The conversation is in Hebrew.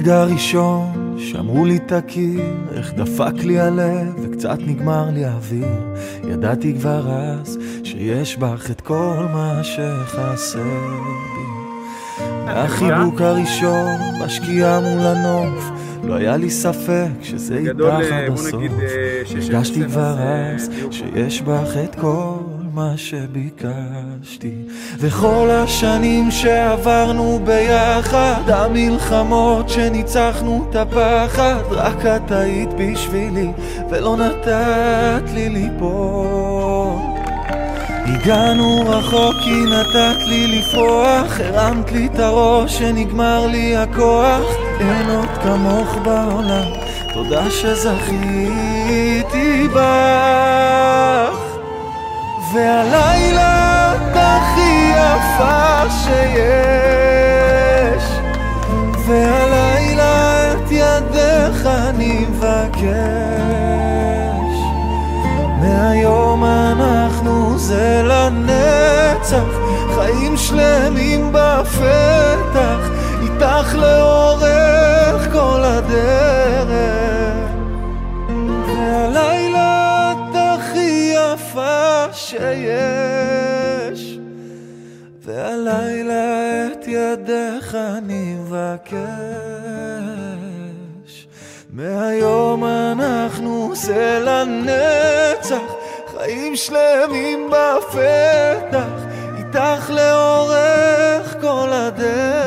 הרגע הראשון שאמרו לי תכיר, איך דפק לי הלב וקצת נגמר לי האוויר. ידעתי כבר אז שיש בך את כל מה שחסר בי. מהחיבוק הראשון בשקיעה מול הנוף, לא היה לי ספק שזה איתך עד הסוף. הרגשתי כבר אז שיש בך את כל מה שביקשתי. וכל השנים שעברנו ביחד, המלחמות שניצחנו את הפחד, רק את היית בשבילי ולא נתת לי ליפול. הגענו רחוק כי נתת לי לפרוח, הרמת לי את הראש שנגמר לי הכוח. אין עוד כמוך בעולם, תודה שזכיתי בך. והלילה את הכי יפה שיש, והלילה את ידך אני מבקש. מהיום אנחנו זה לנצח, חיים שלמים בפתח, איתך לאורך כל הדרך. והלילה את הכי יפה שיש, והלילה את ידך אני מבקש. מהיום אנחנו זה לנצח, חיים שלמים בפתח, איתך לאורך כל הדרך.